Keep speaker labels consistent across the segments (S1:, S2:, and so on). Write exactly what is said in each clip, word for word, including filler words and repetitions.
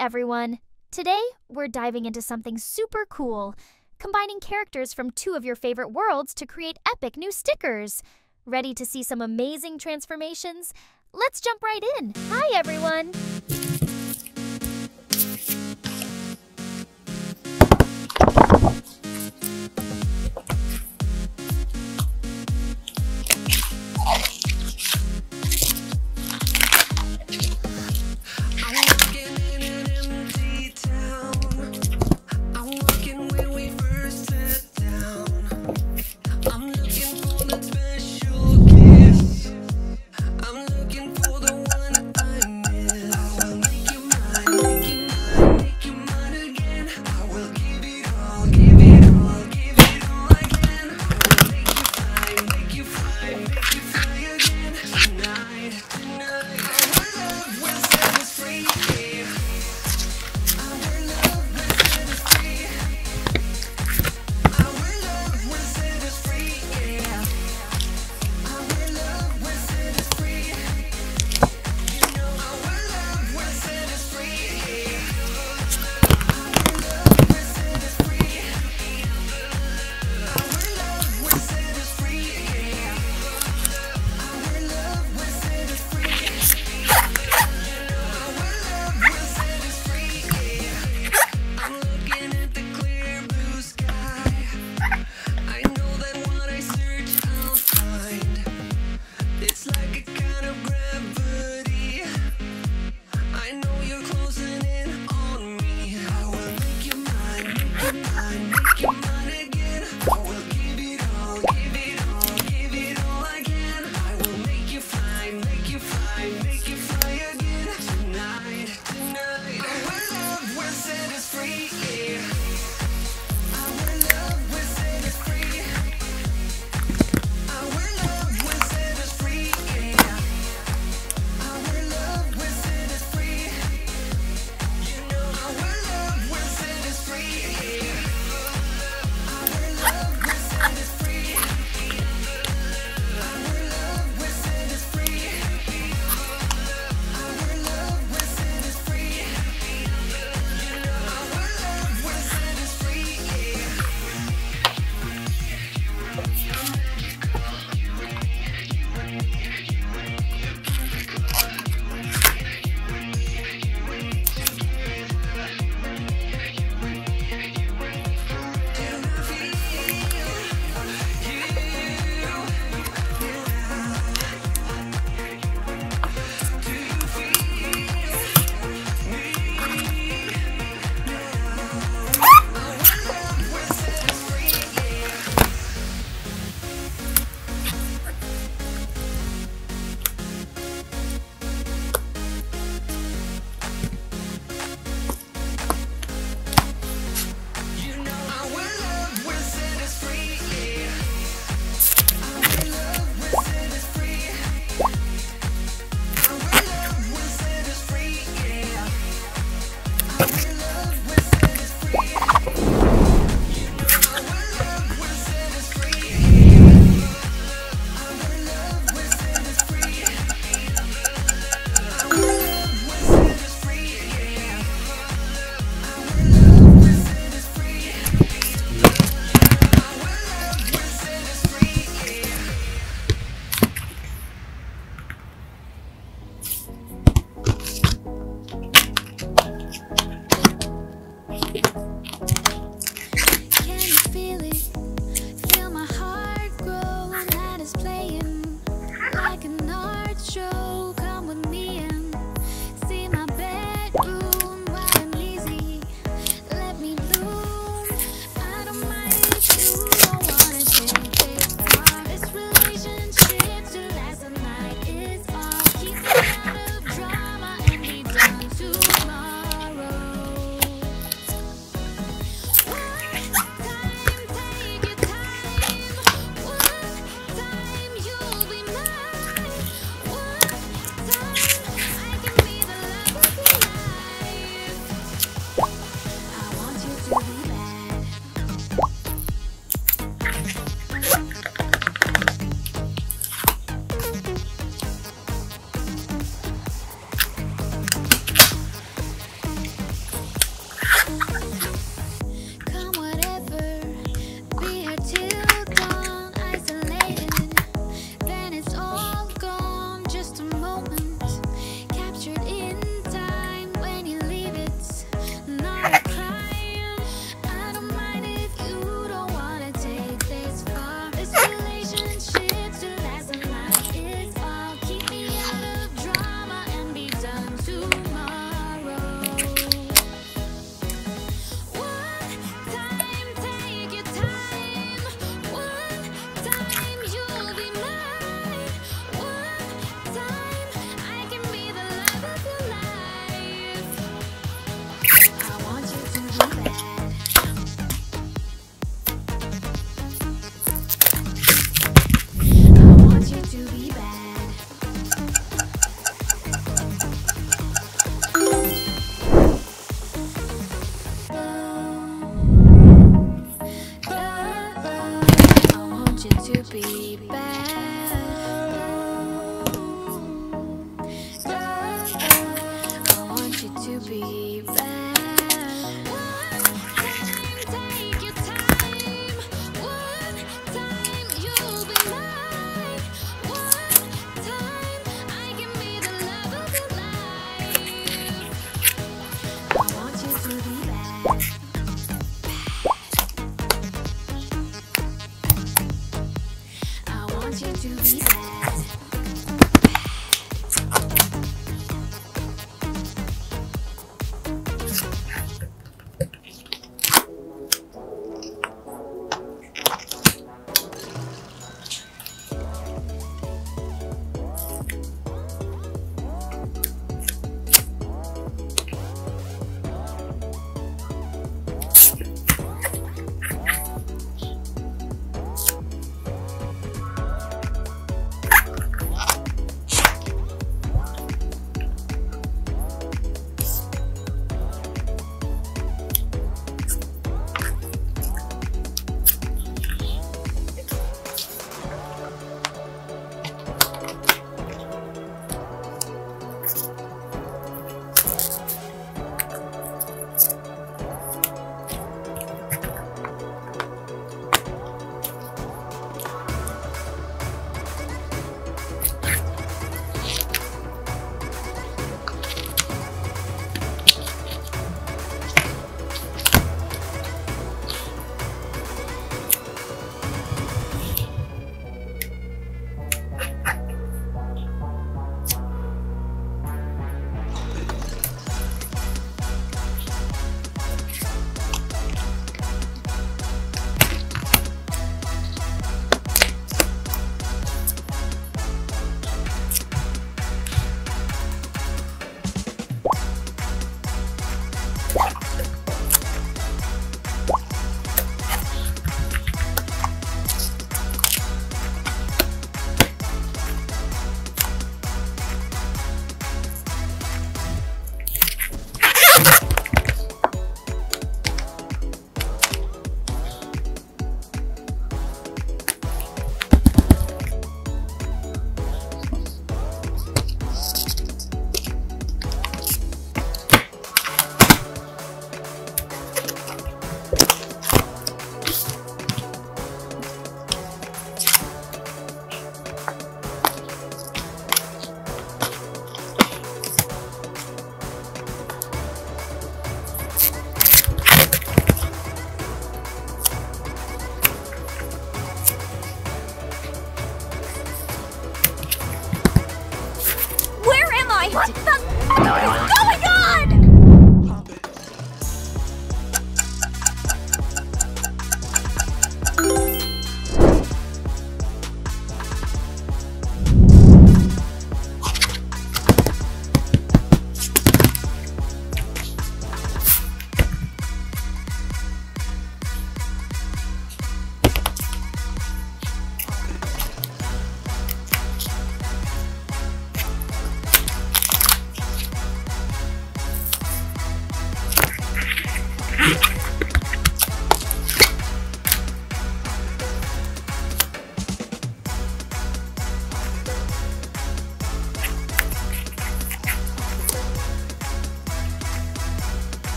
S1: everyone! Today, we're diving into something super cool, combining characters from two of your favorite worlds to create epic new stickers. Ready to see some amazing transformations? Let's jump right in! Hi everyone!
S2: be bad. One time, take your time. One time, you'll be mine. One time, I can be the love of your life. I want you to be bad. I want you to be bad.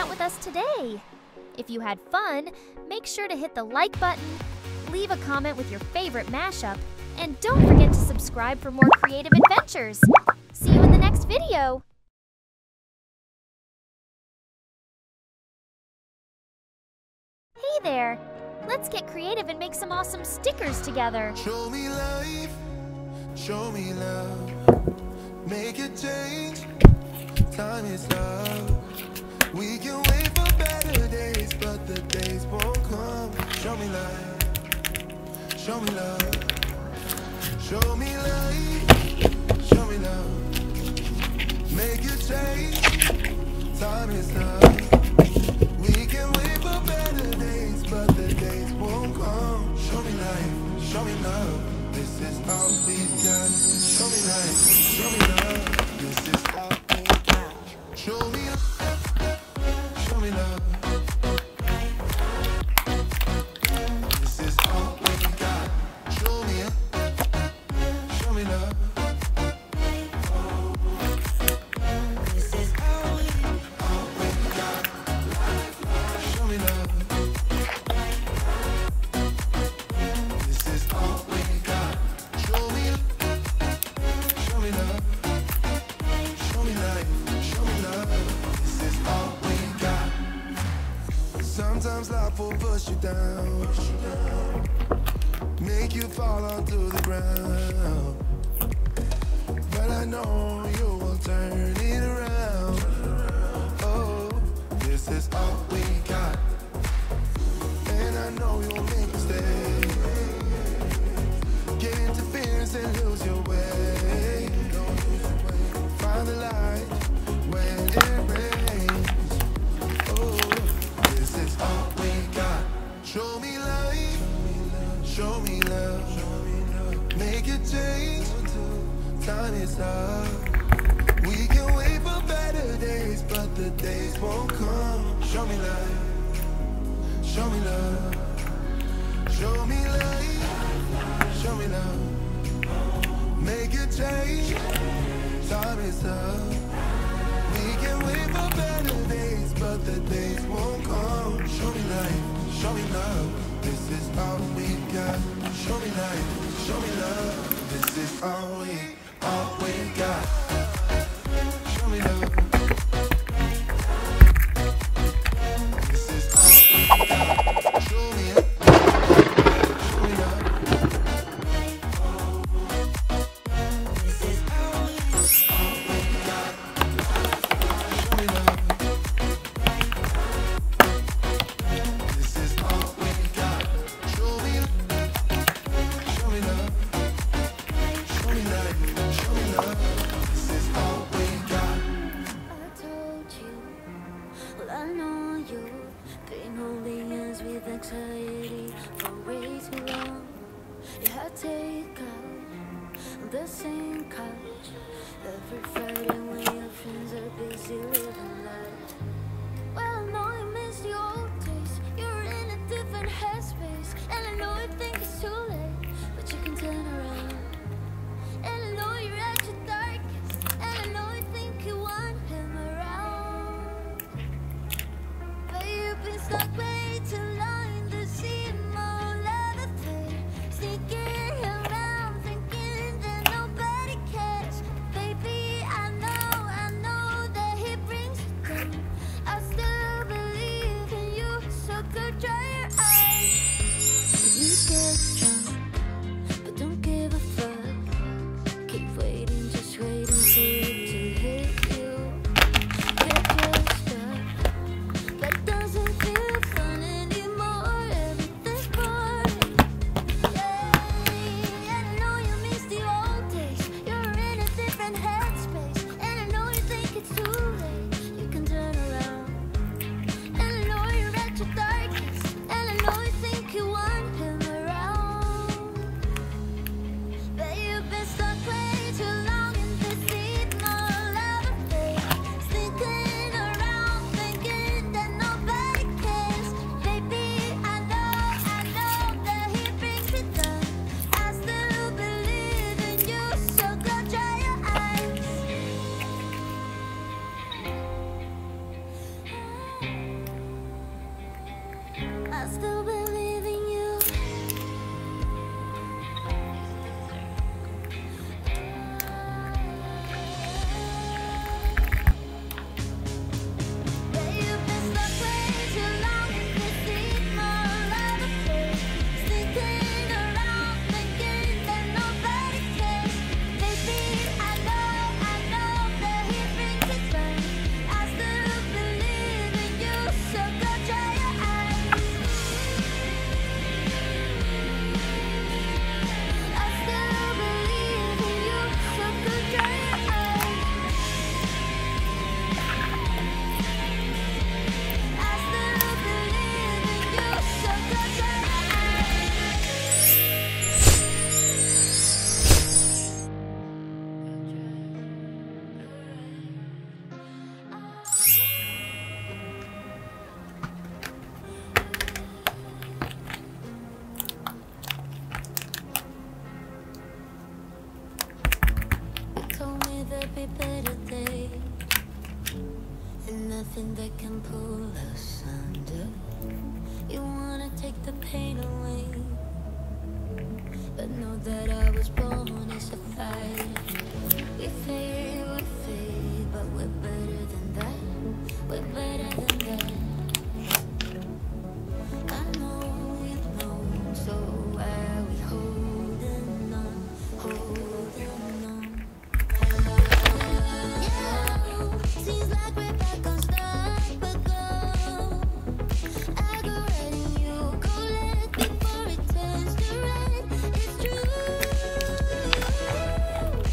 S1: out with us today. If you had fun, make sure to hit the like button, leave a comment with your favorite mashup, and don't forget to subscribe for more creative adventures. See you in the next video! Hey there! Let's get creative and make some awesome stickers together.
S3: Show me life, show me love, make a change, time is love. We can wait for better days, but the days won't come. Show me life, show me love, show me life, show me love, make a change, time is love. We can wait for better days, but the days won't come. Show me life, show me love, this is all we got. Show me life, show me love, this is all we got. Show me love, show me love, this is all we got. Show me love, show me love, this is all we, all we got. Show me love, this is all we got. Show me, show me love, show me life, show me love, this is all we got. Sometimes life will push you down, make you fall onto the ground, but I know you will turn it around. Oh, this is all we got, and I know you'll make mistakes, get interference and lose your way. Find the light when it rains. Oh, this is all we got. Show me life, show me love, make a change, time is love. We can wait for better days, but the days won't come. Show me life, show me love, show me life, show me love, make a change, time is love. We can wait for better days, but the days won't come. Show me life, show me love, this is all we got. Show me life, show me love, this is all we, all we got. Show me love, this is all we got. Show me love, show me love, this is all we, all we got. Show me love, this is all we got. Show me, show me love, show me life, show me love, this is all we got.
S2: I told you, well I know you've been holding hands with anxiety for way too long. Yeah, I take out the same couch every Friday when your friends are busy living life. Well, I know you miss the old days, you're in a different headspace, and I know you think it's too late, but you can turn around. And I know you're at your darkest, and I know you think you want him around, but you've been stuck way too long in the same old other thing, sneaking around thinking that nobody cares. Baby, I know, I know that he brings you down. I still believe in you, so go dry your eyes. You get strong there'd be better days, and nothing that can pull us under. You wanna take the pain away, but know that I was born as a fighter. We fade, we fade, but we're better than that. We're better than that. I know you know, so why are we holding on, holding on? Yeah, seems like we're back on stop but go. I go red and you go left before it turns to red. It's true.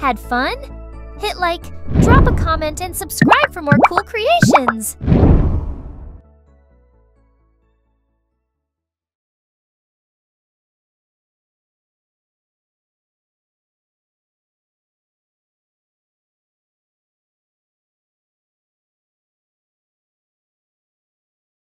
S1: Had fun? Hit like, drop a comment, and subscribe for more cool creations!